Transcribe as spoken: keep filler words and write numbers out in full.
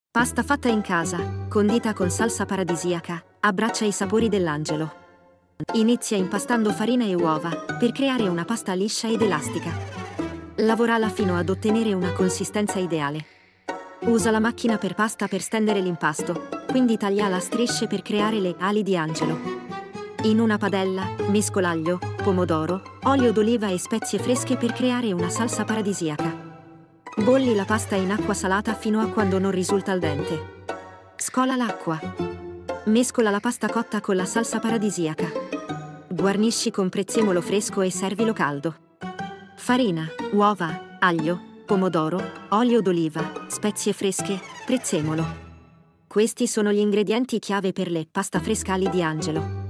Pasta fatta in casa, condita con salsa paradisiaca, abbraccia i sapori dell'angelo. Inizia impastando farina e uova, per creare una pasta liscia ed elastica. Lavorala fino ad ottenere una consistenza ideale. Usa la macchina per pasta per stendere l'impasto, quindi tagliala a strisce per creare le ali di angelo. In una padella, mescola aglio, pomodoro, olio d'oliva e spezie fresche per creare una salsa paradisiaca. Bolli la pasta in acqua salata fino a quando non risulta al dente. Scola l'acqua. Mescola la pasta cotta con la salsa paradisiaca. Guarnisci con prezzemolo fresco e servilo caldo. Farina, uova, aglio, pomodoro, olio d'oliva, spezie fresche, prezzemolo. Questi sono gli ingredienti chiave per le pasta fresca ali di angelo.